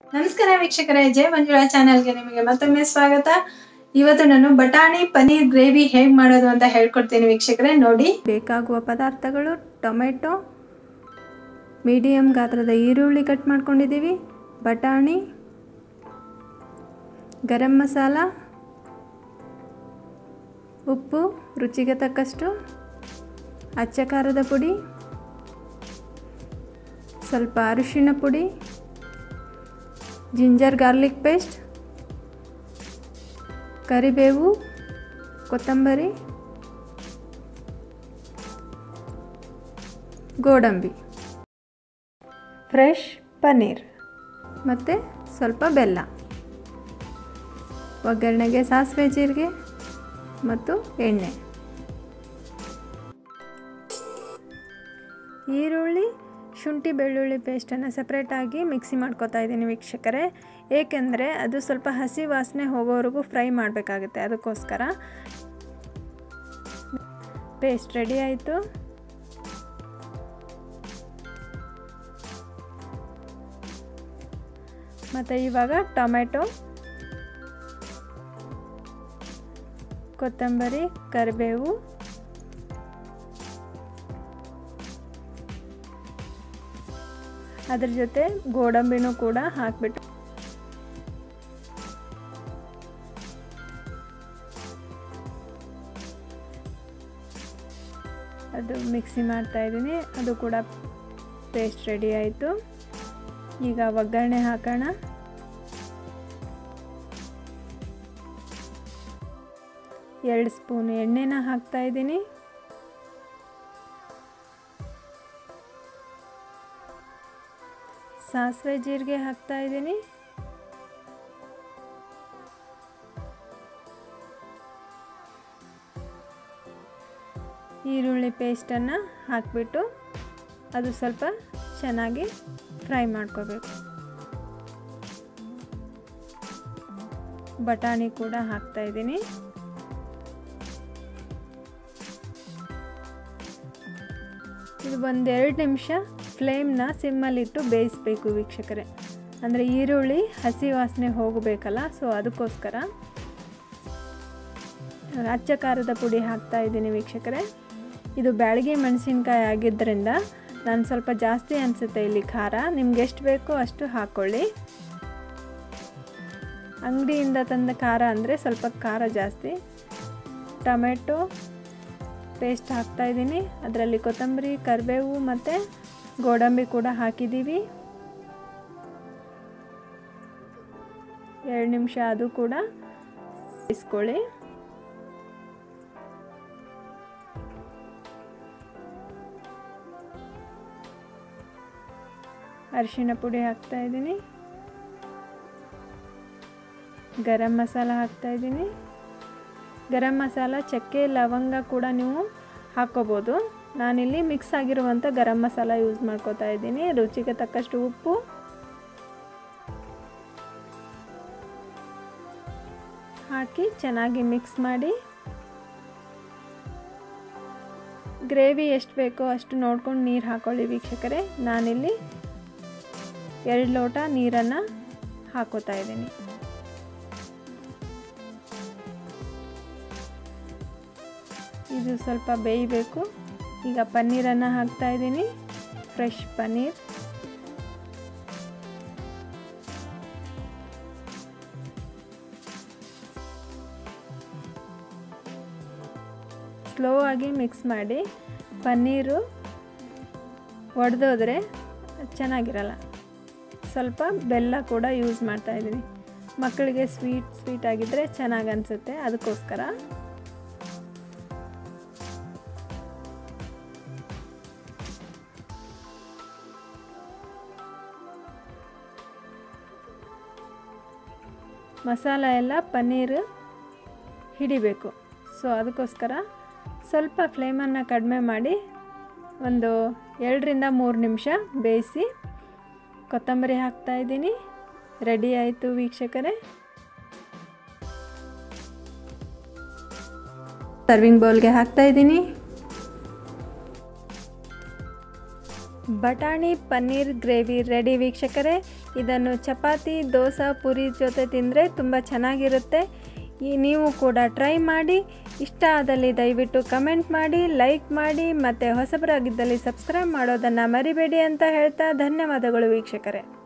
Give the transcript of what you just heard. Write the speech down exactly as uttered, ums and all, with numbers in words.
ನಮಸ್ಕಾರ ವೀಕ್ಷಕರೇ, ಜೈ ಮಂಜುಳಾ ಚಾನೆಲ್ಗೆ ನಿಮಗೆ ಮತ್ತೊಮ್ಮೆ ಸ್ವಾಗತ. ಇವತ್ತು ನಾನು ಬಟಾಣಿ ಪನ್ನೀರ್ ಗ್ರೇವಿ ಹೇಗೆ ಮಾಡೋದು ಅಂತ ಹೇಳ್ಕೊಡ್ತೀನಿ ವೀಕ್ಷಕರೇ. ನೋಡಿ, ಬೇಕಾಗುವ ಪದಾರ್ಥಗಳು: ಟೊಮೆಟೊ, ಮೀಡಿಯಂ ಗಾತ್ರದ ಈರುಳ್ಳಿ ಕಟ್ ಮಾಡ್ಕೊಂಡಿದ್ದೀವಿ, ಬಟಾಣಿ, ಗರಂ ಮಸಾಲ, ಉಪ್ಪು ರುಚಿಗೆ ತಕ್ಕಷ್ಟು, ಅಚ್ಚ ಖಾರದ ಪುಡಿ, ಸ್ವಲ್ಪ ಅರಿಶಿಣ ಪುಡಿ, ಜಿಂಜರ್ ಗಾರ್ಲಿಕ್ ಪೇಸ್ಟ್, ಕರಿಬೇವು, ಕೊತ್ತಂಬರಿ, ಗೋಡಂಬಿ, ಫ್ರೆಶ್ ಪನ್ನೀರ್ ಮತ್ತು ಸ್ವಲ್ಪ ಬೆಲ್ಲ. ಒಗ್ಗರಣೆಗೆ ಸಾಸಿವೆ, ಜೀರಿಗೆ ಮತ್ತು ಎಣ್ಣೆ. ಈರುಳ್ಳಿ, ಶುಂಠಿ ಬೆಳ್ಳುಳ್ಳಿ ಪೇಸ್ಟನ್ನು ಸಪ್ರೇಟಾಗಿ ಮಿಕ್ಸಿ ಮಾಡ್ಕೊತಾ ಇದ್ದೀನಿ ವೀಕ್ಷಕರೇ, ಏಕೆಂದರೆ ಅದು ಸ್ವಲ್ಪ ಹಸಿ ವಾಸನೆ ಹೋಗೋವರೆಗೂ ಫ್ರೈ ಮಾಡಬೇಕಾಗುತ್ತೆ. ಅದಕ್ಕೋಸ್ಕರ ಪೇಸ್ಟ್ ರೆಡಿ ಆಯಿತು. ಮತ್ತು ಇವಾಗ ಟೊಮೆಟೊ, ಕೊತ್ತಂಬರಿ, ಕರಿಬೇವು, ಅದ್ರ ಜೊತೆ ಗೋಡಂಬಿನೂ ಕೂಡ ಹಾಕಿಬಿಟ್ಟು ಅದು ಮಿಕ್ಸಿ ಮಾಡ್ತಾ ಇದ್ದೀನಿ. ಅದು ಕೂಡ ಪೇಸ್ಟ್ ರೆಡಿ ಆಯಿತು. ಈಗ ಒಗ್ಗರಣೆ ಹಾಕೋಣ. ಎರಡು ಸ್ಪೂನ್ ಎಣ್ಣೆನ ಹಾಕ್ತಾ ಇದ್ದೀನಿ. ಸಾಸಿವೆ, ಜೀರಿಗೆ ಹಾಕ್ತಾ ಇದ್ದೀನಿ. ಈರುಳ್ಳಿ ಪೇಸ್ಟನ್ನು ಹಾಕಿಬಿಟ್ಟು ಅದು ಸ್ವಲ್ಪ ಚೆನ್ನಾಗಿ ಫ್ರೈ ಮಾಡ್ಕೋಬೇಕು. ಬಟಾಣಿ ಕೂಡ ಹಾಕ್ತಾ ಇದ್ದೀನಿ. ಇದು ಒಂದೆರಡು ನಿಮಿಷ ಫ್ಲೇಮ್ನ ಸಿಮ್ಮಲ್ಲಿಟ್ಟು ಬೇಯಿಸಬೇಕು ವೀಕ್ಷಕರೇ, ಅಂದರೆ ಈರುಳ್ಳಿ ಹಸಿ ವಾಸನೆ ಹೋಗಬೇಕಲ್ಲ, ಸೊ ಅದಕ್ಕೋಸ್ಕರ. ಅಚ್ಚ ಖಾರದ ಪುಡಿ ಹಾಕ್ತಾ ಇದ್ದೀನಿ ವೀಕ್ಷಕರೇ. ಇದು ಬ್ಯಾಡಗಿ ಮೆಣಸಿನ್ಕಾಯಿ ಆಗಿದ್ದರಿಂದ ನಾನು ಸ್ವಲ್ಪ ಜಾಸ್ತಿ ಅನಿಸುತ್ತೆ ಇಲ್ಲಿ ಖಾರ. ನಿಮ್ಗೆ ಎಷ್ಟು ಬೇಕೋ ಅಷ್ಟು ಹಾಕ್ಕೊಳ್ಳಿ. ಅಂಗಡಿಯಿಂದ ತಂದ ಖಾರ ಅಂದರೆ ಸ್ವಲ್ಪ ಖಾರ ಜಾಸ್ತಿ. ಟೊಮೆಟೊ ಪೇಸ್ಟ್ ಹಾಕ್ತಾ ಇದ್ದೀನಿ. ಅದರಲ್ಲಿ ಕೊತ್ತಂಬರಿ, ಕರಿಬೇವು ಮತ್ತು ಗೋಡಂಬಿ ಕೂಡ ಹಾಕಿದ್ದೀವಿ. ಎರಡು ನಿಮಿಷ ಅದು ಕೂಡ ಬೇಯಿಸ್ಕೊಳ್ಳಿ. ಅರಿಶಿಣ ಪುಡಿ ಹಾಕ್ತಾ ಇದ್ದೀನಿ. ಗರಂ ಮಸಾಲ ಹಾಕ್ತಾ ಇದ್ದೀನಿ. ಗರಂ ಮಸಾಲ, ಚಕ್ಕೆ, ಲವಂಗ ಕೂಡ ನೀವು ಹಾಕ್ಕೋಬೋದು. ನಾನಿಲ್ಲಿ ಮಿಕ್ಸ್ ಆಗಿರುವಂಥ ಗರಂ ಮಸಾಲ ಯೂಸ್ ಮಾಡ್ಕೋತಾ ಇದ್ದೀನಿ. ರುಚಿಗೆ ತಕ್ಕಷ್ಟು ಉಪ್ಪು, ಹಾಕಿ ಚೆನ್ನಾಗಿ ಮಿಕ್ಸ್ ಮಾಡಿ. ಗ್ರೇವಿ ಎಷ್ಟು ಬೇಕೋ ಅಷ್ಟು ನೋಡ್ಕೊಂಡು ನೀರು ಹಾಕ್ಕೊಳ್ಳಿ ವೀಕ್ಷಕರೇ. ನಾನಿಲ್ಲಿ ಎರಡು ಲೋಟ ನೀರನ್ನು ಹಾಕೋತಾ ಇದ್ದೀನಿ. ಇದು ಸ್ವಲ್ಪ ಬೇಯಬೇಕು. ಈಗ ಪನ್ನೀರನ್ನು ಹಾಕ್ತಾ ಇದ್ದೀನಿ. ಫ್ರೆಶ್ ಪನ್ನೀರ್. ಸ್ಲೋ ಆಗಿ ಮಿಕ್ಸ್ ಮಾಡಿ. ಪನ್ನೀರು ಒಡೆದೋದ್ರೆ ಚೆನ್ನಾಗಿರಲ್ಲ. ಸ್ವಲ್ಪ ಬೆಲ್ಲ ಕೂಡ ಯೂಸ್ ಮಾಡ್ತಾ ಇದ್ದೀನಿ. ಮಕ್ಕಳಿಗೆ ಸ್ವೀಟ್ ಸ್ವೀಟ್ ಆಗಿದ್ದರೆ ಚೆನ್ನಾಗಿ ಅನಿಸುತ್ತೆ, ಅದಕ್ಕೋಸ್ಕರ. ಮಸಾಲ ಎಲ್ಲ ಪನ್ನೀರು ಹಿಡಿಬೇಕು, ಸೊ ಅದಕ್ಕೋಸ್ಕರ ಸ್ವಲ್ಪ ಫ್ಲೇಮನ್ನು ಕಡಿಮೆ ಮಾಡಿ ಒಂದು ಎರಡರಿಂದ ಮೂರು ನಿಮಿಷ ಬೇಯಿಸಿ. ಕೊತ್ತಂಬರಿ ಹಾಕ್ತಾ ಇದ್ದೀನಿ. ರೆಡಿ ಆಯಿತು ವೀಕ್ಷಕರೇ. ಸರ್ವಿಂಗ್ ಬೌಲ್ಗೆ ಹಾಕ್ತಾ ಇದ್ದೀನಿ. ಬಟಾಣಿ ಪನ್ನೀರ್ ಗ್ರೇವಿ ರೆಡಿ ವೀಕ್ಷಕರೇ. ಇದನ್ನು ಚಪಾತಿ, ದೋಸೆ, ಪೂರಿ ಜೊತೆ ತಿಂದರೆ ತುಂಬ ಚೆನ್ನಾಗಿರುತ್ತೆ. ಈ ನೀವು ಕೂಡ ಟ್ರೈ ಮಾಡಿ. ಇಷ್ಟ ಆದಲ್ಲಿ ದಯವಿಟ್ಟು ಕಮೆಂಟ್ ಮಾಡಿ, ಲೈಕ್ ಮಾಡಿ ಮತ್ತು ಹೊಸಬರಾಗಿದ್ದಲ್ಲಿ ಸಬ್ಸ್ಕ್ರೈಬ್ ಮಾಡೋದನ್ನು ಮರಿಬೇಡಿ ಅಂತ ಹೇಳ್ತಾ ಧನ್ಯವಾದಗಳು ವೀಕ್ಷಕರೇ.